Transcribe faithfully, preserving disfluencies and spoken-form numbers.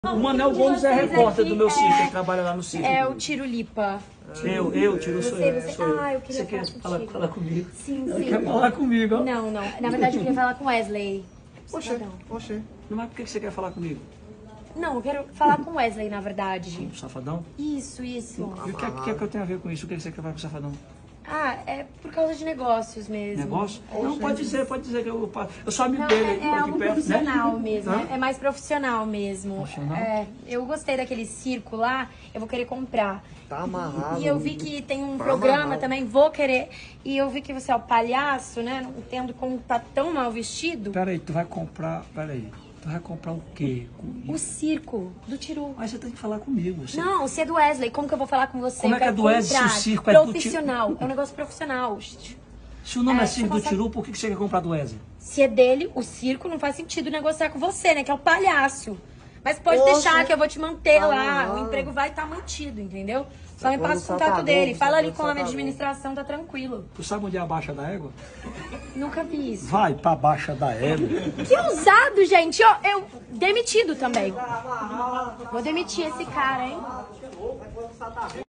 O Manel Gomes é repórter do meu circo, ele trabalha lá no circo. É o Tirulipa. Eu, eu, Tiro, sou eu. Você, Sou eu. ah, eu queria Você quer falar falar, contigo. falar comigo? Sim, Ela sim. quer falar comigo, ó. Não, não. Na verdade, eu queria falar com Wesley. Oxê, Safadão. oxê. Mas por que você quer falar comigo? Não, eu quero falar com Wesley, na verdade. O Safadão? Isso, isso. E o que, é- que é que eu tenho a ver com isso? O que você quer falar com o Safadão? Ah, é por causa de negócios mesmo. Negócio? Não, pode dizer, pode dizer que eu, eu sou amigo Não, dele. é, aqui é algo perto, profissional né? mesmo. Hã? É mais profissional mesmo. Profissional? É, eu gostei daquele circo lá, eu vou querer comprar. Tá amarrado. E eu vi que tem um Tá programa amarrado. também, vou querer. E eu vi que você é o palhaço, né? Não entendo como tá tão mal vestido. Peraí, tu vai comprar. Peraí. Tu vai comprar o quê? O circo do Tiru. Mas você tem que falar comigo. Você... Não, você é do Wesley. Como que eu vou falar com você? Como Eu é que é quero do Wesley se o comprar. circo é do Tiru? Profissional. É um negócio profissional. Se o nome é, É, circo você do consegue- Tiru, por que que você quer comprar do Wesley? Se é dele, o circo, não faz sentido negociar com você, né? Que é o palhaço. Mas pode Oxe. deixar que eu vou te manter Ah, lá. não. O emprego vai estar mantido, entendeu? Só Tá me passa o pondo contato sapagão, dele. Fala ali tá com a pondo minha sapagão. administração, tá tranquilo. Tu sabe onde é a Baixa da Égua? Nunca vi isso. Vai pra Baixa da Égua. Que ousado, gente. Ó, eu demitido também. Vou demitir esse cara, hein?